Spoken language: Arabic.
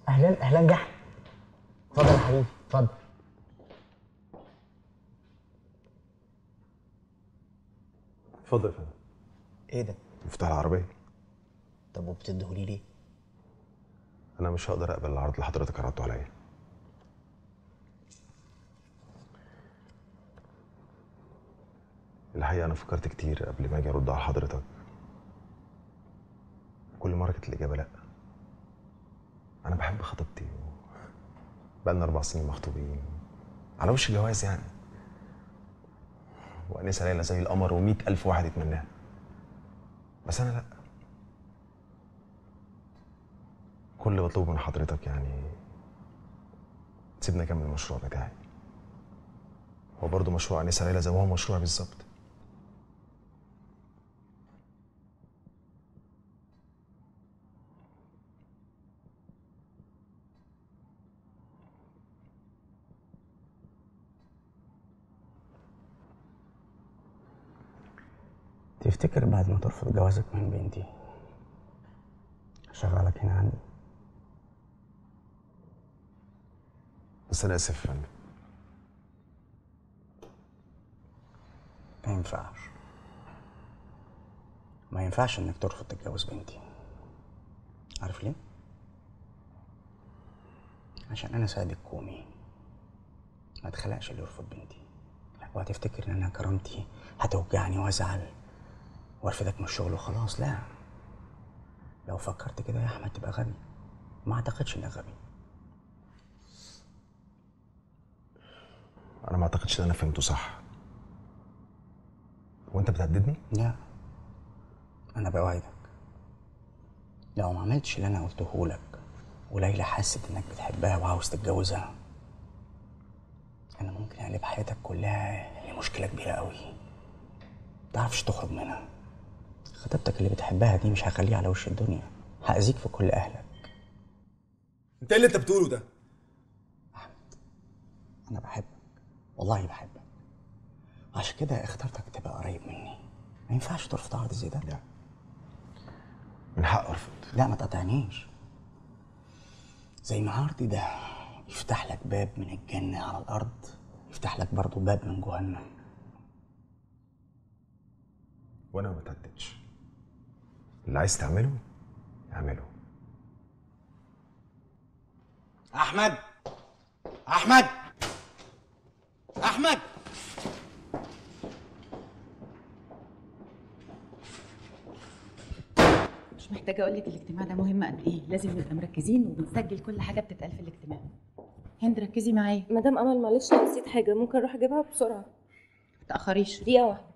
اهلا اهلا جحا. اتفضل يا حبيبي اتفضل. اتفضل يا فندم. ايه ده؟ مفتاح العربيه. طب وبتديهولي ليه؟ انا مش هقدر اقبل العرض اللي حضرتك عرضته عليا. الحقيقه انا فكرت كتير قبل ما اجي ارد على حضرتك، كل مره كانت الاجابه لا. انا بحب خطيبتي بقالنا 4 سنين مخطوبين على وش الجواز يعني، وانسه ليلى زي القمر و100,000 واحد يتمناها، بس انا لا. كل اللي بطلبه من حضرتك يعني تسيبني اكمل المشروع بتاعي. هو برضه مشروع انسه ليلى زي ما هو مشروع بالظبط. تفتكر بعد ما ترفض جوازك من بنتي هشغلك هنا عندي؟ بس انا اسف يا فندم. ما ينفعش، ما ينفعش انك ترفض تتجوز بنتي. عارف ليه؟ عشان انا سيد الكومي، ما اتخلقش اللي يرفض بنتي. وهتفتكر ان انا كرامتي هتوجعني وازعل وارفدك من الشغل وخلاص. لا، لو فكرت كده يا احمد تبقى غبي. ما اعتقدش انك غبي. انا ما اعتقدش ان انا فهمته صح. وانت بتهددني؟ لا، انا بوعدك لو ما عملتش اللي انا قلته لك وليلى حست انك بتحبها وعاوز تتجوزها، انا ممكن اقلب حياتك كلها لمشكله كبيره قوي متعرفش تخرج منها. خطيبتك اللي بتحبها دي مش هخليها على وش الدنيا، هأذيك في كل اهلك. انت ايه اللي انت بتقوله ده؟ احمد، انا بحبك، والله بحبك، عشان كده اخترتك تبقى قريب مني. ما ينفعش ترفض عرض زي ده. لا، من حق ارفض. لا ما تقاطعنيش. زي ما عرضي ده يفتح لك باب من الجنة على الأرض، يفتح لك برضه باب من جهنم. وانا ما بتهددش. اللي عايز تعمله اعمله. احمد، احمد، احمد. مش محتاجه اقول لك الاجتماع ده مهم قد ايه. لازم نبقى مركزين وبنسجل كل حاجه بتتقال في الاجتماع. هند ركزي معايا. مدام امل معلش انا نسيت حاجه، ممكن اروح اجيبها بسرعه؟ ما تاخريش. دقيقه واحده.